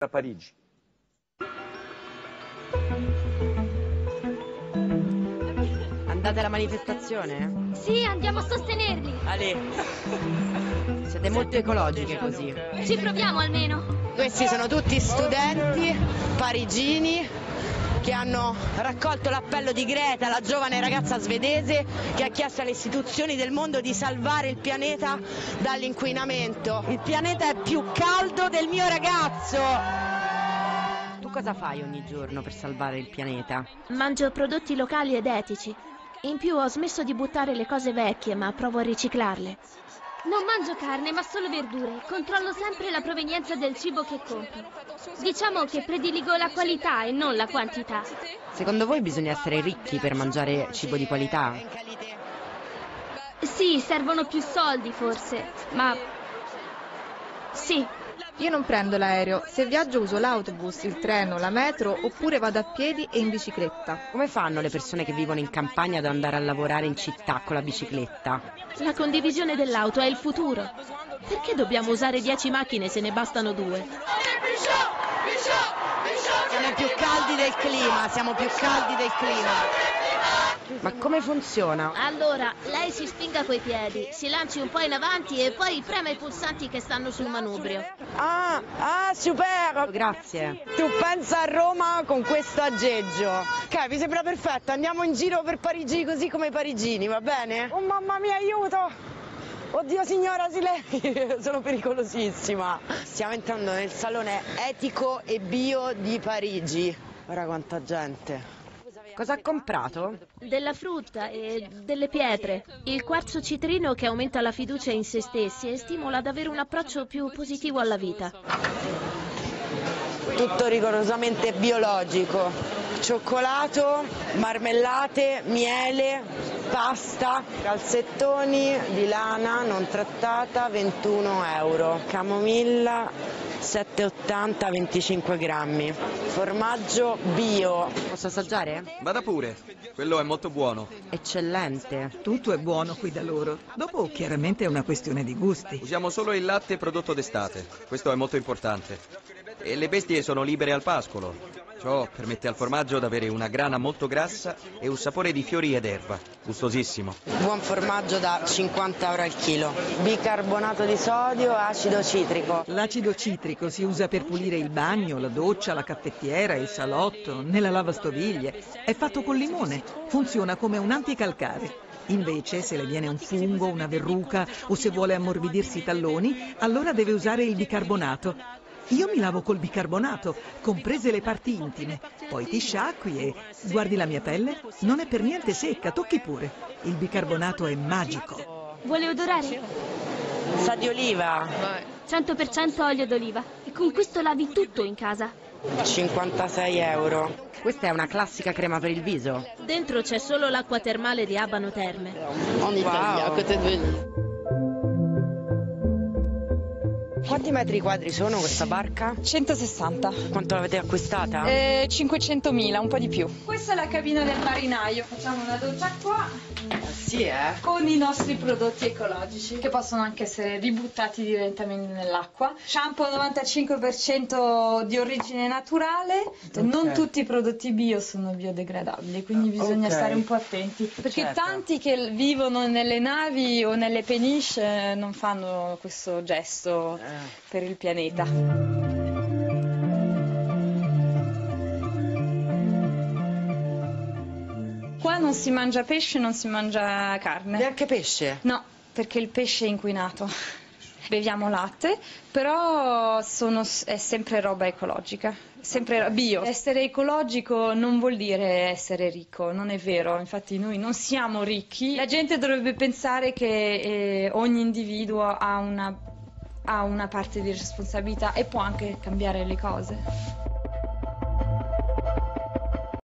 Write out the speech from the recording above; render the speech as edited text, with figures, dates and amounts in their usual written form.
a Parigi. Andate alla manifestazione? Sì, andiamo a sostenerli. Ale, siete molto ecologiche così. Ci proviamo almeno. Questi sono tutti studenti parigini che hanno raccolto l'appello di Greta, la giovane ragazza svedese che ha chiesto alle istituzioni del mondo di salvare il pianeta dall'inquinamento. Il pianeta è più caldo del mio ragazzo! Tu cosa fai ogni giorno per salvare il pianeta? Mangio prodotti locali ed etici. In più ho smesso di buttare le cose vecchie, ma provo a riciclarle. Non mangio carne, ma solo verdure. Controllo sempre la provenienza del cibo che compro. Diciamo che prediligo la qualità e non la quantità. Secondo voi bisogna essere ricchi per mangiare cibo di qualità? Sì, servono più soldi forse, ma... sì. Io non prendo l'aereo, se viaggio uso l'autobus, il treno, la metro oppure vado a piedi e in bicicletta. Come fanno le persone che vivono in campagna ad andare a lavorare in città con la bicicletta? La condivisione dell'auto è il futuro. Perché dobbiamo usare 10 macchine se ne bastano 2? Siamo più caldi del clima, siamo più caldi del clima. Ma come funziona? Allora, lei si spinga coi piedi, si lanci un po' in avanti e poi prema i pulsanti che stanno sul manubrio. Ah, super! Grazie. Tu pensa a Roma con questo aggeggio. Ok, mi sembra perfetto, andiamo in giro per Parigi così come i parigini, va bene? Oh mamma mia, aiuto! Oddio signora, sì lei, sono pericolosissima. Stiamo entrando nel salone etico e bio di Parigi. Guarda quanta gente. Cosa ha comprato? Della frutta e delle pietre. Il quarzo citrino che aumenta la fiducia in se stessi e stimola ad avere un approccio più positivo alla vita. Tutto rigorosamente biologico. Cioccolato, marmellate, miele, pasta, calzettoni di lana non trattata, 21 euro. Camomilla, 7,80, 25 grammi. Formaggio bio. Posso assaggiare? Vada pure, quello è molto buono. Eccellente. Tutto è buono qui da loro. Dopo, chiaramente, è una questione di gusti. Usiamo solo il latte prodotto d'estate, questo è molto importante. E le bestie sono libere al pascolo. Ciò permette al formaggio di avere una grana molto grassa e un sapore di fiori ed erba. Gustosissimo. Buon formaggio da 50 euro al chilo. Bicarbonato di sodio, acido citrico. L'acido citrico si usa per pulire il bagno, la doccia, la caffettiera, il salotto, nella lavastoviglie. È fatto con limone. Funziona come un anticalcare. Invece, se le viene un fungo, una verruca o se vuole ammorbidirsi i talloni, allora deve usare il bicarbonato. Io mi lavo col bicarbonato, comprese le parti intime. Poi ti sciacqui e guardi la mia pelle? Non è per niente secca, tocchi pure. Il bicarbonato è magico. Vuole odorare? Sa di oliva. 100% olio d'oliva. E con questo lavi tutto in casa. 56 euro. Questa è una classica crema per il viso. Dentro c'è solo l'acqua termale di Abano Terme. Wow. Quanti metri quadri sono questa barca? 160. Quanto l'avete acquistata? 500.000, un po' di più. Questa è la cabina del marinaio. Facciamo una doccia qua. Sì, Con i nostri prodotti ecologici, che possono anche essere ributtati direttamente nell'acqua. Shampoo 95% di origine naturale. Okay. Non tutti i prodotti bio sono biodegradabili, quindi bisogna stare un po' attenti. Perché tanti che vivono nelle navi o nelle peniche non fanno questo gesto per il pianeta. Qua non si mangia pesce, non si mangia carne. Neanche pesce? No, perché il pesce è inquinato. Beviamo latte, però è sempre roba ecologica, sempre bio. Essere ecologico non vuol dire essere ricco, non è vero, infatti noi non siamo ricchi. La gente dovrebbe pensare che ogni individuo ha una parte di responsabilità e può anche cambiare le cose.